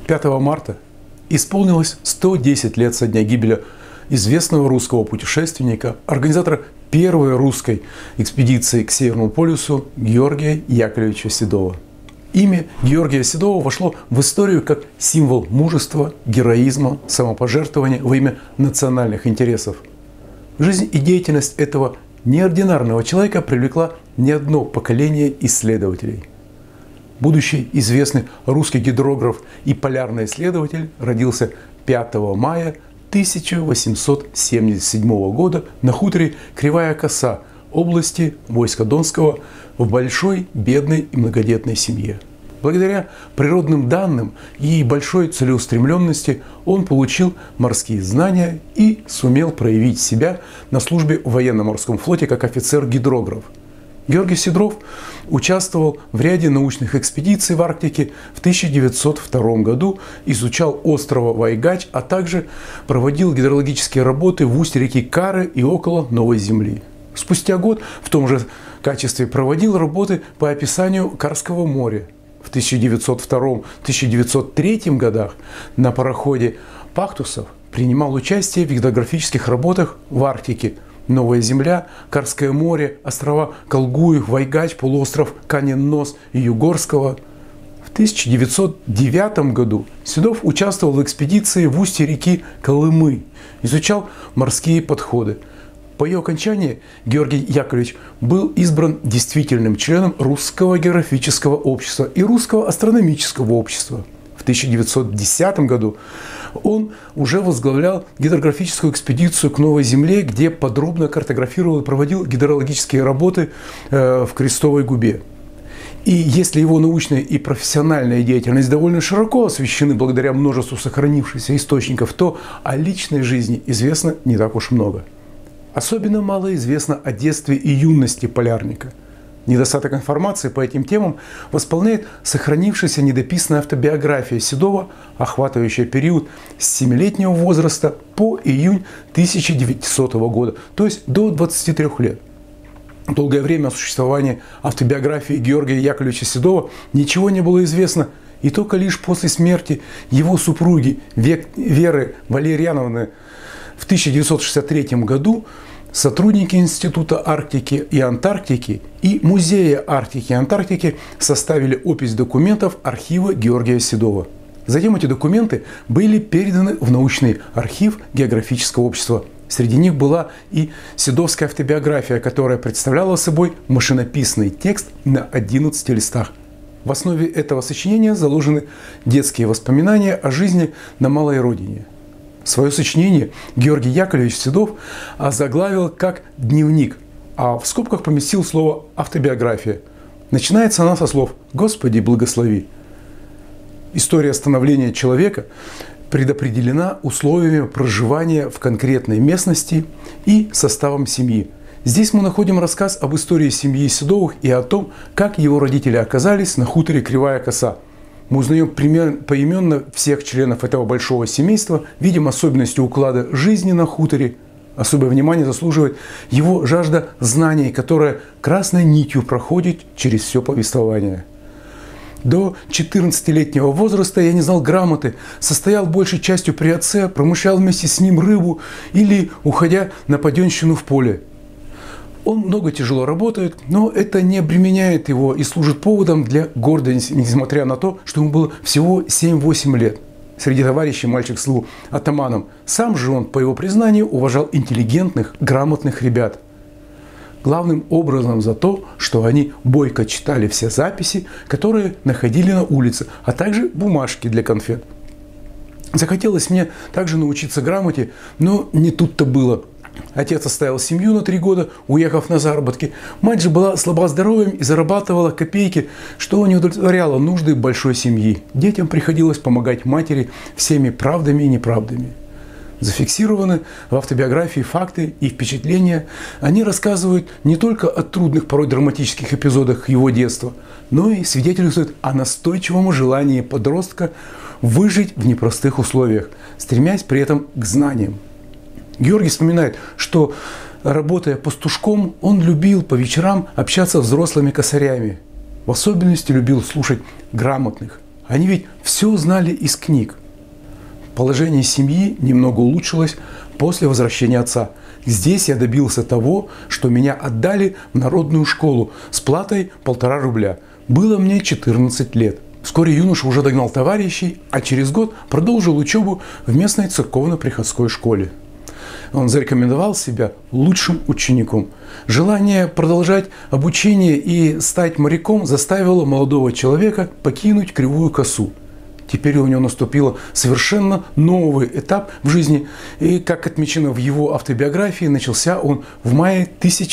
5 марта исполнилось 110 лет со дня гибели известного русского путешественника, организатора первой русской экспедиции к Северному полюсу Георгия Яковлевича Седова. Имя Георгия Седова вошло в историю как символ мужества, героизма, самопожертвования во имя национальных интересов. Жизнь и деятельность этого неординарного человека привлекла не одно поколение исследователей. Будущий известный русский гидрограф и полярный исследователь родился 5 мая 1877 года на хуторе Кривая Коса области войска Донского в большой, бедной и многодетной семье. Благодаря природным данным и большой целеустремленности он получил морские знания и сумел проявить себя на службе в военно-морском флоте как офицер-гидрограф. Георгий Седов участвовал в ряде научных экспедиций в Арктике. В 1902 году изучал остров Вайгач, а также проводил гидрологические работы в устье реки Кары и около Новой Земли. Спустя год в том же качестве проводил работы по описанию Карского моря. В 1902-1903 годах на пароходе «Пактусов» принимал участие в гидрографических работах в Арктике. Новая Земля, Карское море, острова Колгуев, Вайгач, полуостров Канин-Нос и Югорского. В 1909 году Седов участвовал в экспедиции в устье реки Колымы, изучал морские подходы. По ее окончании Георгий Яковлевич был избран действительным членом Русского географического общества и Русского астрономического общества. В 1910 году он уже возглавлял гидрографическую экспедицию к Новой Земле, где подробно картографировал и проводил гидрологические работы в Крестовой губе. И если его научная и профессиональная деятельность довольно широко освещены благодаря множеству сохранившихся источников, то о личной жизни известно не так уж много. Особенно мало известно о детстве и юности полярника. Недостаток информации по этим темам восполняет сохранившаяся недописанная автобиография Седова, охватывающая период с 7-летнего возраста по июнь 1900 года, то есть до 23 лет. Долгое время о существовании автобиографии Георгия Яковлевича Седова ничего не было известно, и только лишь после смерти его супруги Веры Валерьяновны в 1963 году сотрудники Института Арктики и Антарктики и Музея Арктики и Антарктики составили опись документов архива Георгия Седова. Затем эти документы были переданы в научный архив Географического общества. Среди них была и седовская автобиография, которая представляла собой машинописный текст на 11 листах. В основе этого сочинения заложены детские воспоминания о жизни на малой родине. Свое сочинение Георгий Яковлевич Седов озаглавил как «дневник», а в скобках поместил слово «автобиография». Начинается она со слов «Господи, благослови». История становления человека предопределена условиями проживания в конкретной местности и составом семьи. Здесь мы находим рассказ об истории семьи Седовых и о том, как его родители оказались на хуторе Кривая Коса. Мы узнаем поименно всех членов этого большого семейства, видим особенности уклада жизни на хуторе. Особое внимание заслуживает его жажда знаний, которая красной нитью проходит через все повествование. До 14-летнего возраста я не знал грамоты, состоял большей частью при отце, промышлял вместе с ним рыбу или уходя на паденщину в поле. Он много тяжело работает, но это не обременяет его и служит поводом для гордости, несмотря на то, что ему было всего 7-8 лет. Среди товарищей мальчик слыл атаманом. Сам же он, по его признанию, уважал интеллигентных, грамотных ребят. Главным образом за то, что они бойко читали все записи, которые находили на улице, а также бумажки для конфет. Захотелось мне также научиться грамоте, но не тут-то было. Отец оставил семью на 3 года, уехав на заработки. Мать же была слабоздоровьем и зарабатывала копейки, что не удовлетворяло нужды большой семьи. Детям приходилось помогать матери всеми правдами и неправдами. Зафиксированы в автобиографии факты и впечатления. Они рассказывают не только о трудных, порой драматических эпизодах его детства, но и свидетельствуют о настойчивом желании подростка выжить в непростых условиях, стремясь при этом к знаниям. Георгий вспоминает, что, работая пастушком, он любил по вечерам общаться с взрослыми косарями. В особенности любил слушать грамотных, Они ведь все знали из книг. Положение семьи немного улучшилось после возвращения отца. Здесь я добился того, что меня отдали в народную школу с платой 1,5 рубля. Было мне 14 лет. Вскоре юноша уже догнал товарищей, а через год продолжил учебу в местной церковно-приходской школе. Он зарекомендовал себя лучшим учеником. Желание продолжать обучение и стать моряком заставило молодого человека покинуть Кривую Косу. Теперь у него наступил совершенно новый этап в жизни, и, как отмечено в его автобиографии, начался он в мае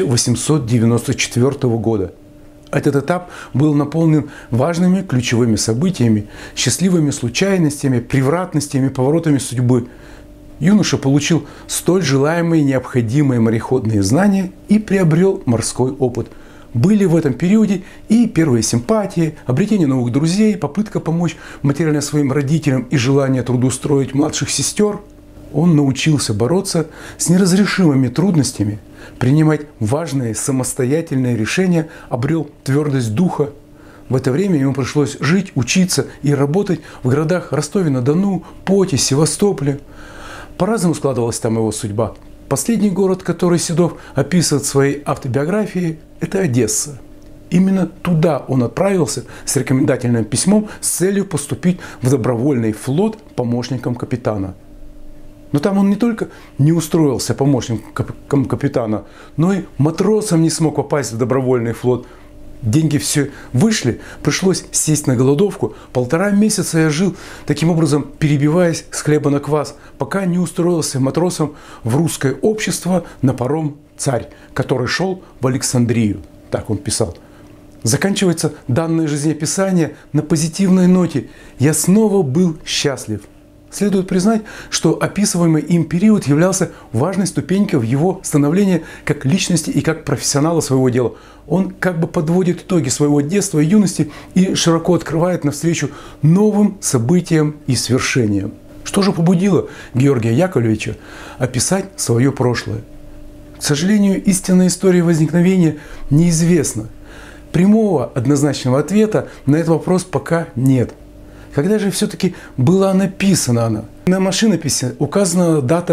1894 года. Этот этап был наполнен важными ключевыми событиями, счастливыми случайностями, превратностями, поворотами судьбы. Юноша получил столь желаемые необходимые мореходные знания и приобрел морской опыт. Были в этом периоде и первые симпатии, обретение новых друзей, попытка помочь материально своим родителям и желание трудоустроить младших сестер. Он научился бороться с неразрешимыми трудностями, принимать важные самостоятельные решения, обрел твердость духа. В это время ему пришлось жить, учиться и работать в городах Ростове-на-Дону, Поте, Севастополе. По-разному складывалась там его судьба. Последний город, который Седов описывает в своей автобиографии, это Одесса. Именно туда он отправился с рекомендательным письмом с целью поступить в добровольный флот помощником капитана. Но там он не только не устроился помощником капитана, но и матросом не смог попасть в добровольный флот. Деньги все вышли, пришлось сесть на голодовку. 1,5 месяца я жил, таким образом перебиваясь с хлеба на квас, пока не устроился матросом в русское общество на паром «Царь», который шел в Александрию. Так он писал. Заканчивается данное жизнеописание на позитивной ноте. Я снова был счастлив. Следует признать, что описываемый им период являлся важной ступенькой в его становлении как личности и как профессионала своего дела. Он как бы подводит итоги своего детства и юности и широко открывает навстречу новым событиям и свершениям. Что же побудило Георгия Яковлевича описать свое прошлое? К сожалению, истинная история возникновения неизвестна. Прямого однозначного ответа на этот вопрос пока нет. Когда же все-таки была написана она? На машинописи указана дата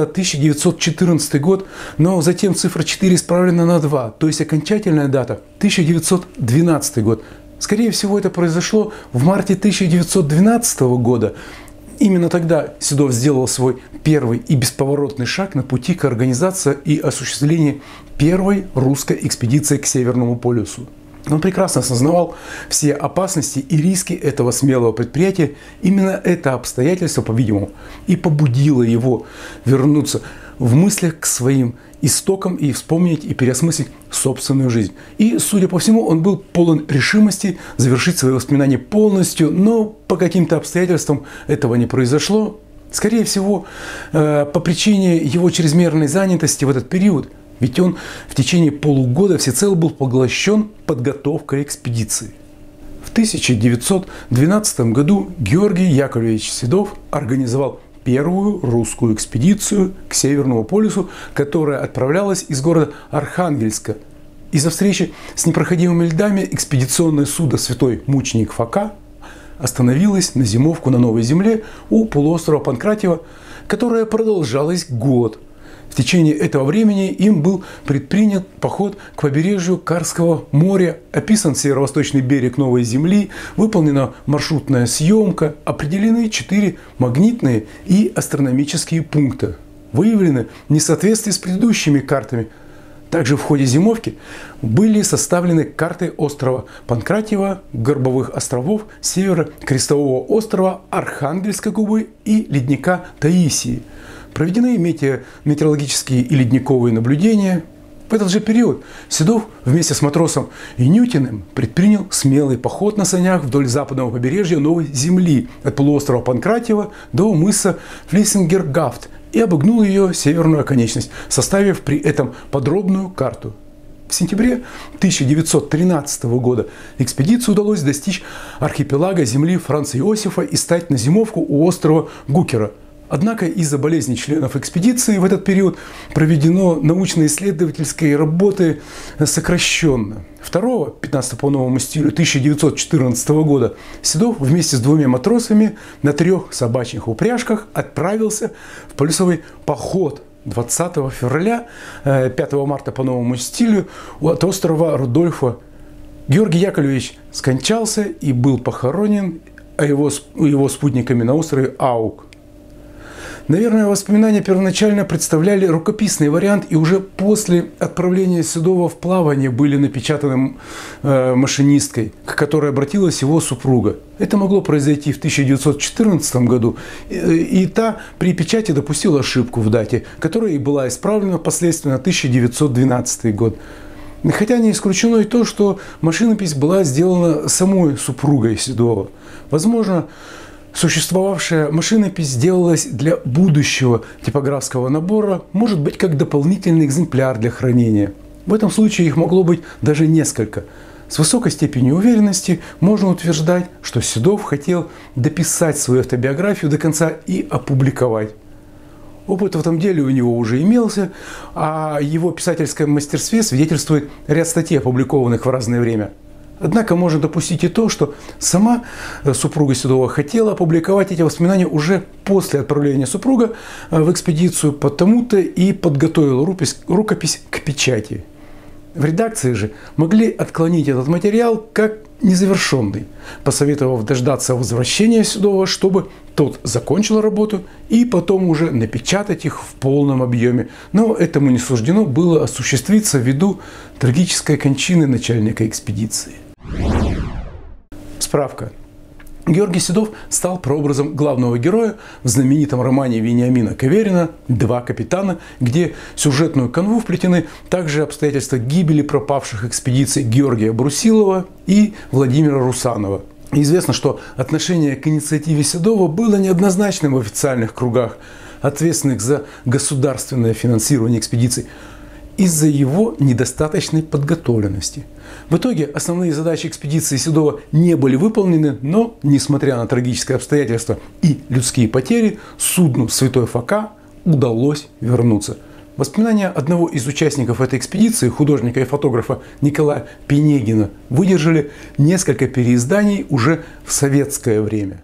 1914 год, но затем цифра 4 исправлена на 2, то есть окончательная дата 1912 год. Скорее всего, это произошло в марте 1912 года. Именно тогда Седов сделал свой первый и бесповоротный шаг на пути к организации и осуществлению первой русской экспедиции к Северному полюсу. Он прекрасно осознавал все опасности и риски этого смелого предприятия. Именно это обстоятельство, по-видимому, и побудило его вернуться в мыслях к своим истокам и вспомнить и переосмыслить собственную жизнь. И, судя по всему, он был полон решимости завершить свои воспоминания полностью, но по каким-то обстоятельствам этого не произошло. Скорее всего, по причине его чрезмерной занятости в этот период. Ведь он в течение полугода всецело был поглощен подготовкой экспедиции. В 1912 году Георгий Яковлевич Седов организовал первую русскую экспедицию к Северному полюсу, которая отправлялась из города Архангельска. Из-за встречи с непроходимыми льдами экспедиционное судно «Святой мученик Фока» остановилось на зимовку на Новой Земле у полуострова Панкратиева, которая продолжалась год. В течение этого времени им был предпринят поход к побережью Карского моря, описан северо-восточный берег Новой Земли, выполнена маршрутная съемка, определены 4 магнитные и астрономические пункта, выявлены несоответствия с предыдущими картами. Также в ходе зимовки были составлены карты острова Панкратиева, Горбовых островов, севера Крестового острова, Архангельской губы и ледника Таисии. Проведены метеорологические и ледниковые наблюдения. В этот же период Седов вместе с матросом Инютиным предпринял смелый поход на санях вдоль западного побережья Новой Земли от полуострова Панкратиева до мыса Флиссингергафт и обогнул ее северную оконечность, составив при этом подробную карту. В сентябре 1913 года экспедиции удалось достичь архипелага земли Франца Иосифа и стать на зимовку у острова Гукера. Однако из-за болезней членов экспедиции в этот период проведено научно-исследовательской работы сокращенно. 15 по новому стилю 1914 года Седов вместе с 2 матросами на 3 собачьих упряжках отправился в полюсовый поход 20 февраля, 5 марта по новому стилю от острова Рудольфа. Георгий Яковлевич скончался и был похоронен его спутниками на острове Аук. Наверное, воспоминания первоначально представляли рукописный вариант, и уже после отправления Седова в плавание были напечатаны машинисткой, к которой обратилась его супруга. Это могло произойти в 1914 году, и та при печати допустила ошибку в дате, которая и была исправлена впоследствии на 1912 год. Хотя не исключено и то, что машинопись была сделана самой супругой Седова. Возможно, существовавшая машинопись сделалась для будущего типографского набора, может быть, как дополнительный экземпляр для хранения. В этом случае их могло быть даже несколько. С высокой степенью уверенности можно утверждать, что Седов хотел дописать свою автобиографию до конца и опубликовать. Опыт в этом деле у него уже имелся, а о его писательском мастерстве свидетельствует ряд статей, опубликованных в разное время. Однако можно допустить и то, что сама супруга Седова хотела опубликовать эти воспоминания уже после отправления супруга в экспедицию, потому-то и подготовила рукопись к печати. В редакции же могли отклонить этот материал как незавершенный, посоветовав дождаться возвращения Седова, чтобы тот закончил работу и потом уже напечатать их в полном объеме. Но этому не суждено было осуществиться ввиду трагической кончины начальника экспедиции. Справка. Георгий Седов стал прообразом главного героя в знаменитом романе Вениамина Каверина «Два капитана», где в сюжетную канву вплетены также обстоятельства гибели пропавших экспедиций Георгия Брусилова и Владимира Русанова. Известно, что отношение к инициативе Седова было неоднозначным в официальных кругах, ответственных за государственное финансирование экспедиций, из-за его недостаточной подготовленности. В итоге основные задачи экспедиции Седова не были выполнены, но, несмотря на трагические обстоятельства и людские потери, судну «Святой Фока» удалось вернуться. Воспоминания одного из участников этой экспедиции, художника и фотографа Николая Пенегина, выдержали несколько переизданий уже в советское время.